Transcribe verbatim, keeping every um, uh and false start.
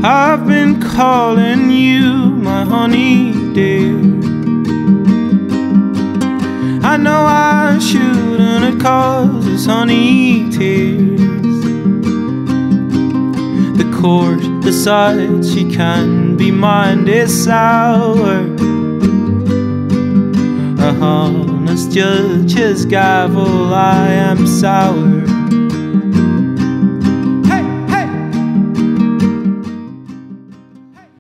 I've been calling you my honey dear. I know I shouldn't have caused honey tears. The court decides she can be mine this hour. A honest judge's gavel, I am sour.